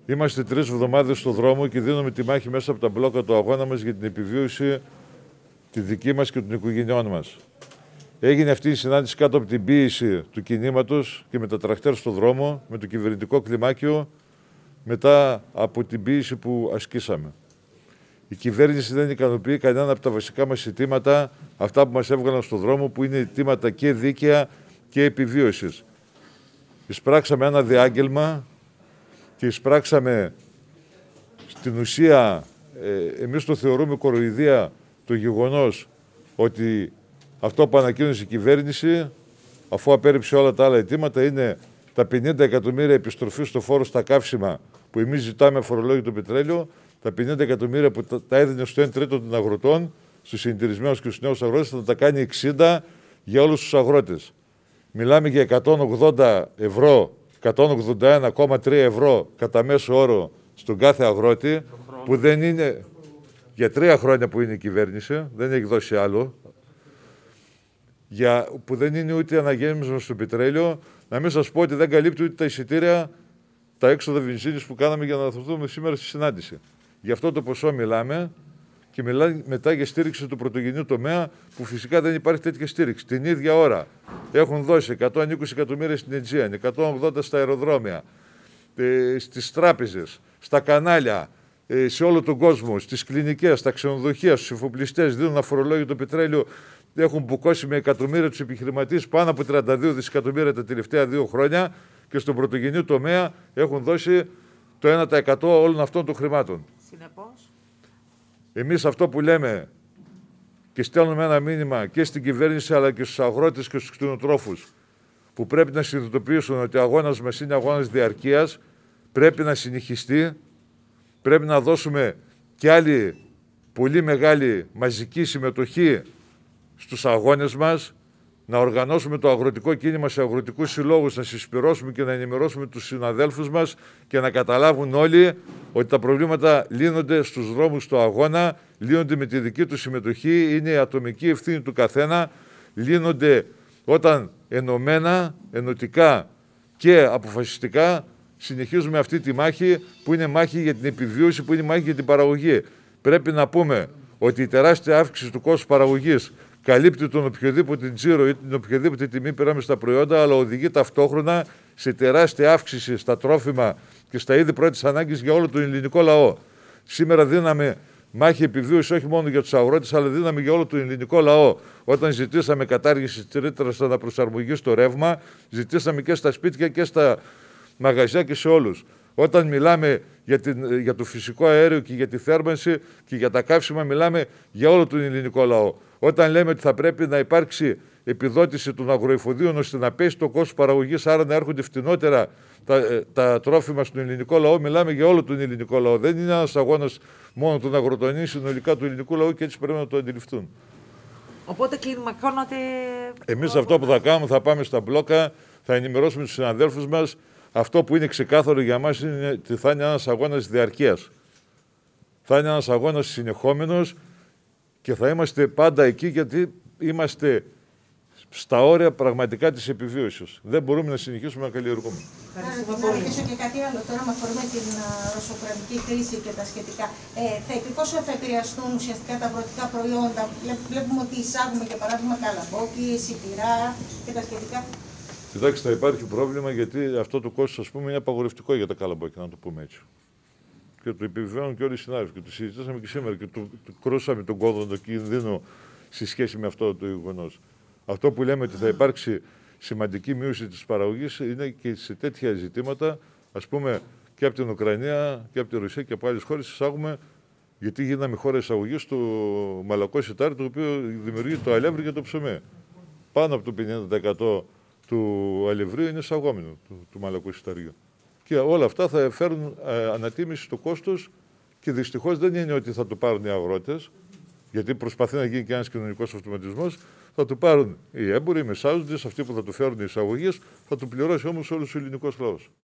Είμαστε 3 εβδομάδες στο δρόμο και δίνουμε τη μάχη μέσα από τα μπλόκα του αγώνα μας για την επιβίωση τη δική μας και των οικογενειών μας. Έγινε αυτή η συνάντηση κάτω από την πίεση του κινήματος και με τα τρακτέρ στο δρόμο, με το κυβερνητικό κλιμάκιο, μετά από την πίεση που ασκήσαμε. Η κυβέρνηση δεν ικανοποιεί κανένα από τα βασικά μας αιτήματα, αυτά που μας έβγαλαν στον δρόμο, που είναι αιτήματα και δίκαια και επιβίωσης. Εισπράξαμε ένα διάγγελμα και εισπράξαμε στην ουσία, εμείς το θεωρούμε κοροϊδία, το γεγονός ότι αυτό που ανακοίνωσε η κυβέρνηση, αφού απέρριψε όλα τα άλλα αιτήματα, είναι τα 50 εκατομμύρια επιστροφή στο φόρο στα καύσιμα που εμείς ζητάμε αφορολόγητο πετρέλαιο, τα 50 εκατομμύρια που τα έδινε στο 1 τρίτο των αγροτών, στους συνεταιρισμένους και στους νέους αγρότες, θα τα κάνει 60 για όλους τους αγρότες. Μιλάμε για 180 ευρώ, 181,3 ευρώ κατά μέσο όρο στον κάθε αγρότη, που δεν είναι για 3 χρόνια που είναι η κυβέρνηση, δεν έχει δώσει άλλο, που δεν είναι ούτε αναγέννησμα στο πετρέλαιο. Να μην σας πω ότι δεν καλύπτει ούτε τα εισιτήρια, τα έξοδα βενζίνης που κάναμε για να αναθρωθούμε σήμερα στη συνάντηση. Γι' αυτό το ποσό μιλάμε και μιλάμε μετά για στήριξη του πρωτογενείου τομέα, που φυσικά δεν υπάρχει τέτοια στήριξη. Την ίδια ώρα έχουν δώσει 120 εκατομμύρια στην Aegean, 180 στα αεροδρόμια, στις τράπεζες, στα κανάλια, σε όλο τον κόσμο, στις κλινικές, στα ξενοδοχεία, στους εφοπλιστές, δίνουν αφορολόγητο πετρέλαιο. Έχουν μπουκώσει με εκατομμύρια τους επιχειρηματίες, πάνω από 32 δισεκατομμύρια τα τελευταία 2 χρόνια, και στον πρωτογενείου τομέα έχουν δώσει το 1% όλων αυτών των χρημάτων. Συνεπώς, εμείς αυτό που λέμε και στέλνουμε ένα μήνυμα και στην κυβέρνηση αλλά και στους αγρότες και στους κτηνοτρόφους, που πρέπει να συνειδητοποιήσουν ότι ο αγώνας μας είναι αγώνας διαρκείας, πρέπει να συνεχιστεί, πρέπει να δώσουμε και άλλη πολύ μεγάλη μαζική συμμετοχή στους αγώνες μας, να οργανώσουμε το αγροτικό κίνημα σε αγροτικούς συλλόγους, να συσπυρώσουμε και να ενημερώσουμε τους συναδέλφους μας και να καταλάβουν όλοι ότι τα προβλήματα λύνονται στους δρόμους του αγώνα, λύνονται με τη δική του συμμετοχή, είναι η ατομική ευθύνη του καθένα, λύνονται όταν ενωμένα, ενωτικά και αποφασιστικά συνεχίζουμε αυτή τη μάχη, που είναι μάχη για την επιβίωση, που είναι μάχη για την παραγωγή. Πρέπει να πούμε ότι η τεράστια αύξηση του κόστους παραγωγής καλύπτει τον οποιοδήποτε τζίρο ή την οποιαδήποτε τιμή πήραμε στα προϊόντα, αλλά οδηγεί ταυτόχρονα σε τεράστια αύξηση στα τρόφιμα και στα είδη πρώτης ανάγκης για όλο τον ελληνικό λαό. Σήμερα δίναμε μάχη επιβίωση όχι μόνο για τους αγρότες, αλλά δίναμε για όλο τον ελληνικό λαό. Όταν ζητήσαμε κατάργηση της ρήτρας αναπροσαρμογής στο ρεύμα, ζητήσαμε και στα σπίτια και στα μαγαζιά και σε όλους. Όταν μιλάμε για το φυσικό αέριο και για τη θέρμανση και για τα καύσιμα, μιλάμε για όλο τον ελληνικό λαό. Όταν λέμε ότι θα πρέπει να υπάρξει επιδότηση των αγροεφοδίων ώστε να πέσει το κόστος παραγωγής, άρα να έρχονται φτηνότερα τα τρόφιμα στον ελληνικό λαό, μιλάμε για όλο τον ελληνικό λαό. Δεν είναι ένας αγώνας μόνο των αγροτών, είναι συνολικά του ελληνικού λαού, και έτσι πρέπει να το αντιληφθούν. Οπότε κλιμακώνατε. Εμείς αυτό που θα κάνουμε, θα πάμε στα μπλόκα, θα ενημερώσουμε τους συναδέλφους μας. Αυτό που είναι ξεκάθαρο για μας είναι ότι θα είναι ένας αγώνας διαρκείας. Θα είναι ένας αγώνας συνεχόμενος και θα είμαστε πάντα εκεί, γιατί είμαστε στα όρια πραγματικά της επιβίωσης. Δεν μπορούμε να συνεχίσουμε να καλλιεργούμε. Να ρωτήσω και κάτι άλλο τώρα με αφορμή την ρωσοκρατική κρίση και τα σχετικά. Πόσο θα επηρεαστούν ουσιαστικά τα αγροτικά προϊόντα? Βλέπουμε ότι εισάγουμε για παράδειγμα καλαμπόκι, σιτηρά και τα σχετικά. Κοιτάξτε, θα υπάρχει πρόβλημα, γιατί αυτό το κόστος, ας πούμε, είναι απαγορευτικό για τα καλαμπόκια, να το πούμε έτσι. Και το επιβεβαιώνουν και όλοι οι συνάδελφοι. Και το συζητήσαμε και σήμερα και το κρούσαμε τον κόδωνα κινδύνο σε σχέση με αυτό το γεγονός. Αυτό που λέμε ότι θα υπάρξει σημαντική μείωση της παραγωγής είναι και σε τέτοια ζητήματα, ας πούμε, και από την Ουκρανία και από τη Ρωσία και από άλλες χώρες εισάγουμε, γιατί γίναμε χώρα εισαγωγής του μαλακό σιτάρι, το οποίο δημιουργεί το αλεύρι και το ψωμί. Πάνω από το 50% του αλευρίου είναι εισαγόμενο του μαλακού σιταριού. Και όλα αυτά θα φέρουν ανατίμηση στο κόστος, και δυστυχώς δεν είναι ότι θα το πάρουν οι αγρότες, γιατί προσπαθεί να γίνει και ένας κοινωνικός αυτοματισμός. Θα το πάρουν οι έμποροι, οι μεσάζοντες, αυτοί που θα το φέρουν οι εισαγωγές, θα το πληρώσει όμως όλος ο ελληνικός λαός.